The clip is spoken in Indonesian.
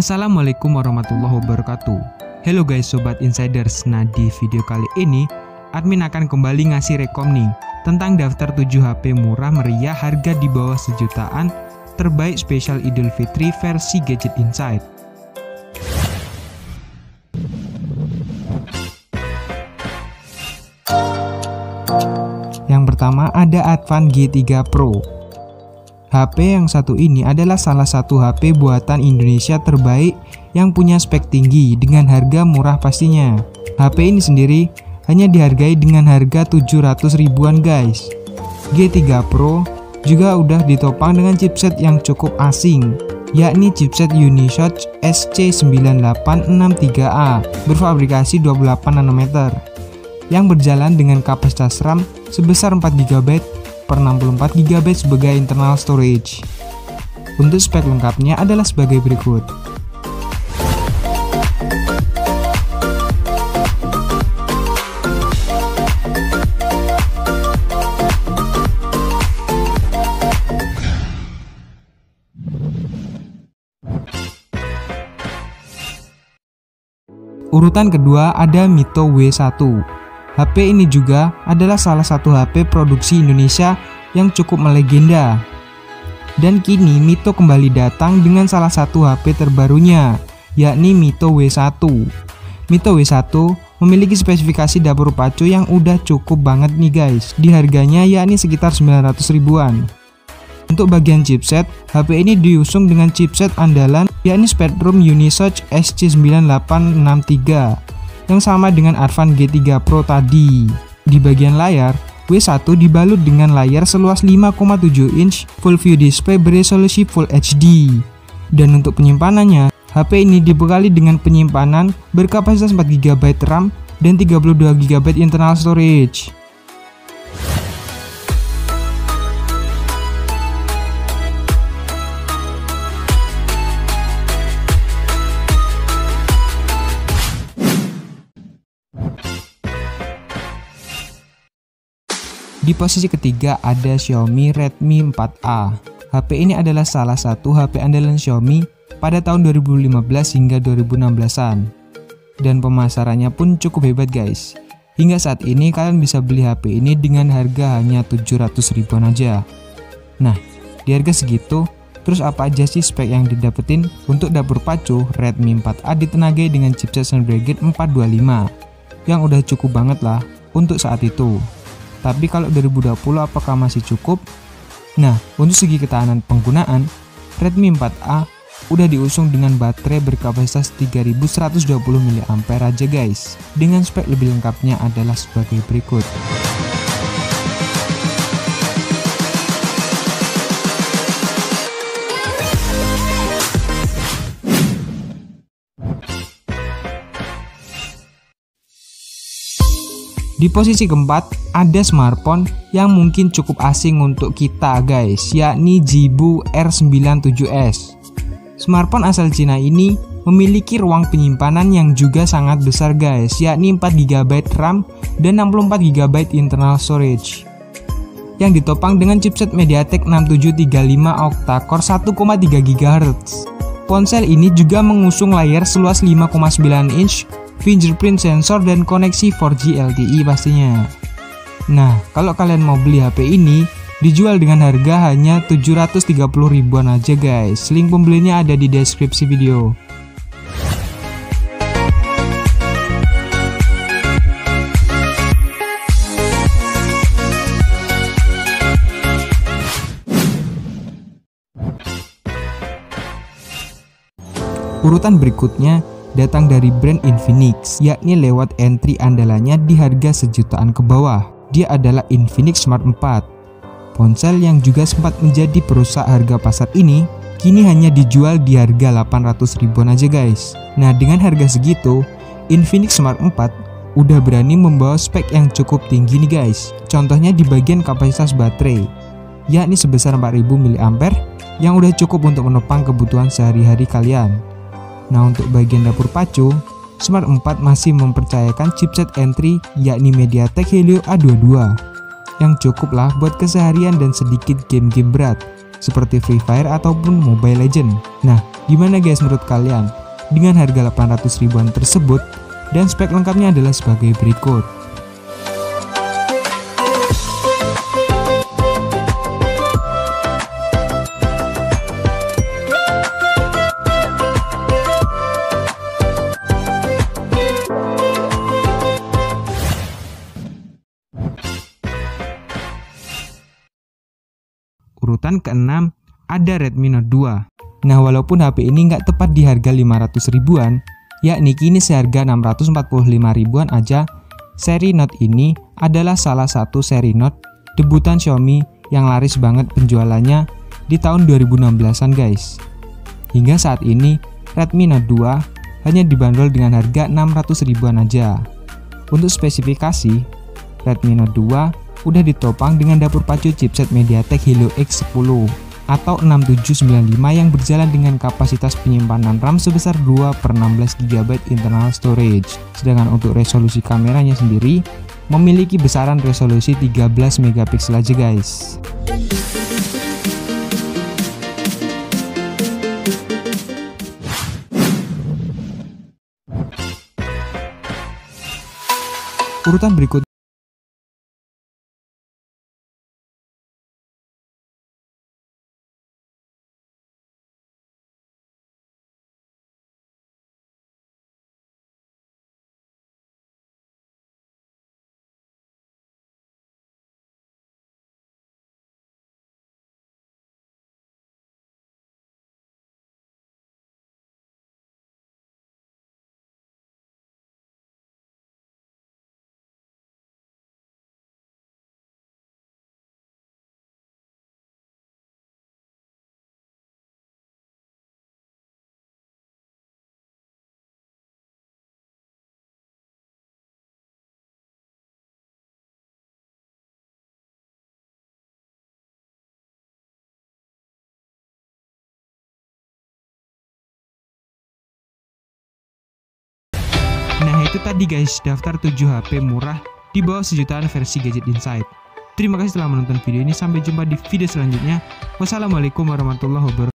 Assalamualaikum warahmatullahi wabarakatuh. Hello guys sobat insiders. Nah di video kali ini admin akan kembali ngasih rekom nih tentang daftar 7 HP murah meriah harga di bawah sejutaan terbaik spesial Idul Fitri versi Gadget Insight. Yang pertama ada Advan G3 Pro. HP yang satu ini adalah salah satu HP buatan Indonesia terbaik yang punya spek tinggi dengan harga murah pastinya. HP ini sendiri hanya dihargai dengan harga 700 ribuan guys. G3 Pro juga udah ditopang dengan chipset yang cukup asing, yakni chipset Unisoc SC9863A berfabrikasi 28 nanometer yang berjalan dengan kapasitas RAM sebesar 4GB per 64GB sebagai internal storage. Untuk spek lengkapnya adalah sebagai berikut. Urutan kedua ada Mito W1. HP ini juga adalah salah satu HP produksi Indonesia yang cukup melegenda. Dan kini Mito kembali datang dengan salah satu HP terbarunya, yakni Mito W1. Mito W1 memiliki spesifikasi dapur pacu yang udah cukup banget nih guys, di harganya yakni sekitar 900 ribuan. Untuk bagian chipset, HP ini diusung dengan chipset andalan yakni Spreadtrum Unisoc SC9863 yang sama dengan Advan G3 Pro tadi. Di bagian layar, W1 dibalut dengan layar seluas 5,7 inch full view display beresolusi Full HD. Dan untuk penyimpanannya, HP ini dibekali dengan penyimpanan berkapasitas 4GB RAM dan 32GB internal storage. Di posisi ketiga ada Xiaomi Redmi 4A. HP ini adalah salah satu HP andalan Xiaomi pada tahun 2015 hingga 2016-an. Dan pemasarannya pun cukup hebat guys. Hingga saat ini kalian bisa beli HP ini dengan harga hanya 700 ribuan aja. Nah, di harga segitu, terus apa aja sih spek yang didapetin? Untuk dapur pacu, Redmi 4A ditenagai dengan chipset Snapdragon 425 yang udah cukup banget lah untuk saat itu. Tapi kalau 2020 apakah masih cukup? Nah, untuk segi ketahanan penggunaan, Redmi 4A udah diusung dengan baterai berkapasitas 3120 mAh aja guys. Dengan spek lebih lengkapnya adalah sebagai berikut. Di posisi keempat ada smartphone yang mungkin cukup asing untuk kita guys, yakni Jibu R97s. Smartphone asal Cina ini memiliki ruang penyimpanan yang juga sangat besar guys, yakni 4GB RAM dan 64GB internal storage. Yang ditopang dengan chipset MediaTek 6735 octa-core 1,3 GHz. Ponsel ini juga mengusung layar seluas 5,9 inch, fingerprint sensor dan koneksi 4G LTE pastinya. Nah, kalau kalian mau beli HP ini, dijual dengan harga hanya 730 ribuan aja guys. Link pembelinya ada di deskripsi video. Urutan berikutnya datang dari brand Infinix, yakni lewat entry andalannya di harga sejutaan ke bawah. Dia adalah Infinix Smart 4. Ponsel yang juga sempat menjadi perusak harga pasar ini kini hanya dijual di harga 800 ribuan aja guys. Nah, dengan harga segitu, Infinix Smart 4 udah berani membawa spek yang cukup tinggi nih guys. Contohnya di bagian kapasitas baterai, yakni sebesar 4000 mAh yang udah cukup untuk menopang kebutuhan sehari-hari kalian. Nah, untuk bagian dapur pacu, Smart 4 masih mempercayakan chipset entry yakni MediaTek Helio A22 yang cukup lah buat keseharian dan sedikit game-game berat. seperti Free Fire ataupun Mobile Legends. Nah, gimana guys menurut kalian? Dengan harga 800 ribuan tersebut, dan spek lengkapnya adalah sebagai berikut. Urutan ke-6 ada Redmi Note 2. Nah, walaupun HP ini nggak tepat di harga 500 ribuan, yakni kini seharga 645 ribuan aja, seri Note ini adalah salah satu seri Note debutan Xiaomi yang laris banget penjualannya di tahun 2016-an guys. Hingga saat ini, Redmi Note 2 hanya dibanderol dengan harga 600 ribuan aja. Untuk spesifikasi, Redmi Note 2 udah ditopang dengan dapur pacu chipset MediaTek Helio X10 atau 6795 yang berjalan dengan kapasitas penyimpanan RAM sebesar 2/16 GB internal storage. Sedangkan untuk resolusi kameranya sendiri memiliki besaran resolusi 13 MP aja guys. Urutan berikutnya Nah itu tadi guys daftar 7 HP murah di bawah sejutaan versi Gadget Insight. Terima kasih telah menonton video ini, sampai jumpa di video selanjutnya. Wassalamualaikum warahmatullahi wabarakatuh.